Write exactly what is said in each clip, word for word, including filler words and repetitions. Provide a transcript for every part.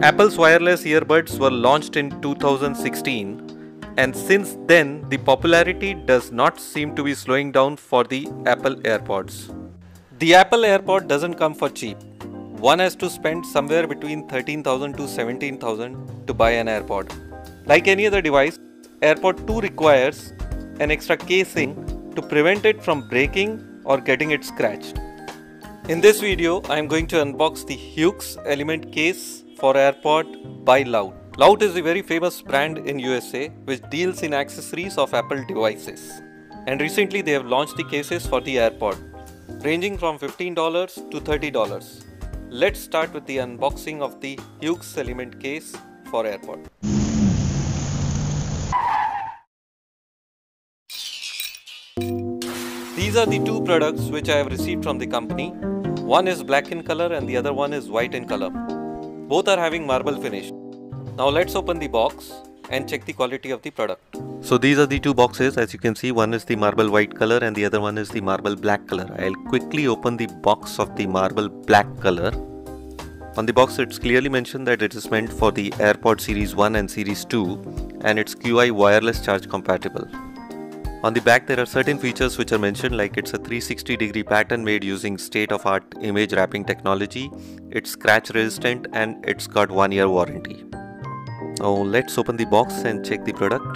Apple's wireless earbuds were launched in two thousand sixteen, and since then the popularity does not seem to be slowing down for the Apple AirPods. The Apple AirPod doesn't come for cheap. One has to spend somewhere between thirteen thousand to seventeen thousand to buy an AirPod. Like any other device, AirPod two requires an extra casing to prevent it from breaking or getting it scratched. In this video, I am going to unbox the Hughes Element case for AirPod by Loud. Loud is a very famous brand in U S A which deals in accessories of Apple devices. And recently they have launched the cases for the AirPod, ranging from fifteen dollars to thirty dollars. Let's start with the unboxing of the Hughes Element case for AirPod. These are the two products which I have received from the company. One is black in color and the other one is white in color. Both are having marble finish. Now let's open the box and check the quality of the product. So these are the two boxes. As you can see, one is the marble white color and the other one is the marble black color. I'll quickly open the box of the marble black color. On the box it's clearly mentioned that it is meant for the AirPod Series one and Series two and it's Q I wireless charge compatible. On the back there are certain features which are mentioned, like it's a three sixty degree pattern made using state-of-art image wrapping technology, it's scratch resistant and it's got one year warranty. Now let's open the box and check the product.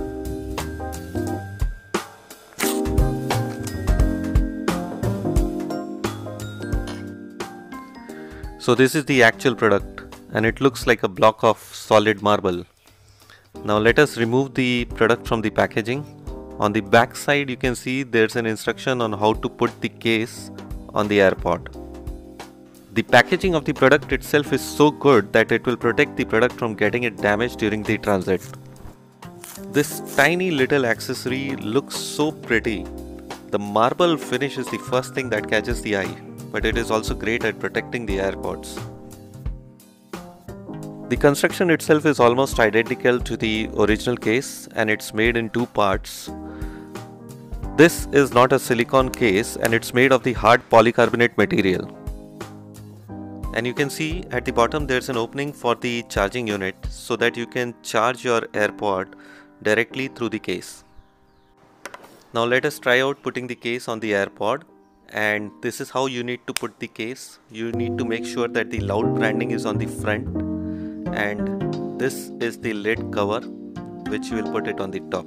So this is the actual product and it looks like a block of solid marble. Now let us remove the product from the packaging. On the back side you can see there's an instruction on how to put the case on the AirPod. The packaging of the product itself is so good that it will protect the product from getting it damaged during the transit. This tiny little accessory looks so pretty. The marble finish is the first thing that catches the eye, but it is also great at protecting the AirPods. The construction itself is almost identical to the original case and it's made in two parts. This is not a silicone case and it's made of the hard polycarbonate material. And you can see at the bottom there's an opening for the charging unit so that you can charge your AirPod directly through the case. Now let us try out putting the case on the AirPod, and this is how you need to put the case. You need to make sure that the Loud branding is on the front, and this is the lid cover which you will put it on the top.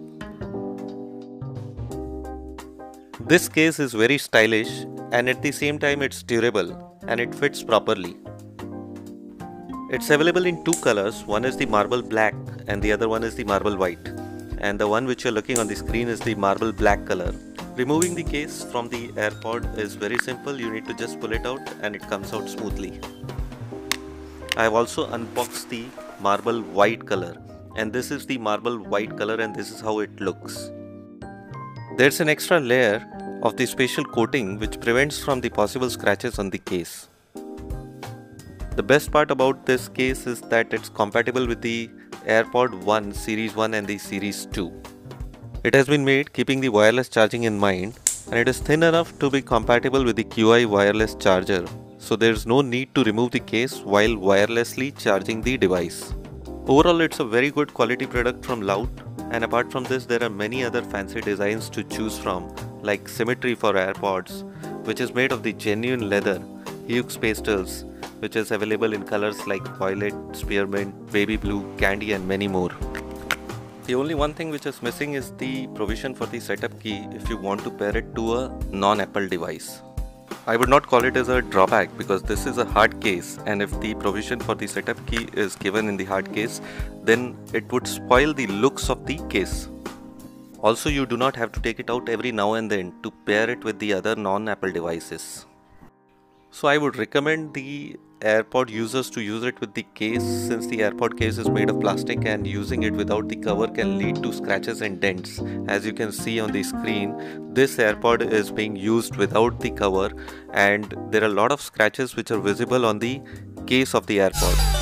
This case is very stylish and at the same time it's durable and it fits properly. It's available in two colors. One is the marble black and the other one is the marble white, and the one which you're looking on the screen is the marble black color. Removing the case from the AirPod is very simple. You need to just pull it out and it comes out smoothly. I have also unboxed the marble white color, and this is the marble white color and this is how it looks. There's an extra layer of the special coating which prevents from the possible scratches on the case. The best part about this case is that it's compatible with the AirPod one, Series one and the Series two. It has been made keeping the wireless charging in mind, and it is thin enough to be compatible with the Q I wireless charger, so there is no need to remove the case while wirelessly charging the device. Overall, it's a very good quality product from Loud, and apart from this there are many other fancy designs to choose from, like Symmetry for AirPods, which is made of the genuine leather, Hughes Pastels, which is available in colors like violet, spearmint, baby blue, candy and many more. The only one thing which is missing is the provision for the setup key if you want to pair it to a non-Apple device. I would not call it as a drawback because this is a hard case, and if the provision for the setup key is given in the hard case, then it would spoil the looks of the case. Also, you do not have to take it out every now and then to pair it with the other non-Apple devices. So I would recommend the AirPod users to use it with the case, since the AirPod case is made of plastic and using it without the cover can lead to scratches and dents. As you can see on the screen, this AirPod is being used without the cover and there are a lot of scratches which are visible on the case of the AirPod.